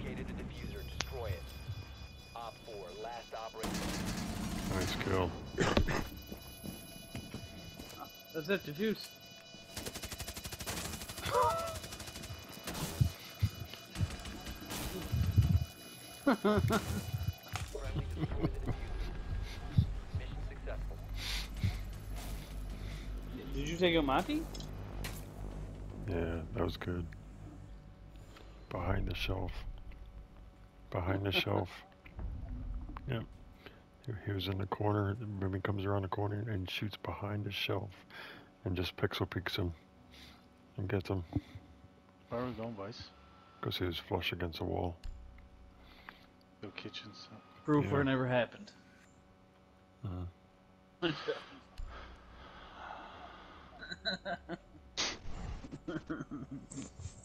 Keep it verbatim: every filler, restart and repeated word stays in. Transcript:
located the diffuser. Destroy it. Op four, last operator. Nice kill. That's it, defuse. Friendly destroy the diffuser. Mission successful. Did you take out Monty? Yeah, that was good. Behind the shelf. Behind the shelf. Yep. He, he was in the corner. When he comes around the corner and shoots behind the shelf and just pixel peeks him and gets him. Where are we going, boys? Because he was flush against the wall. No kitchens. Proof Yeah. where it never happened. Uh.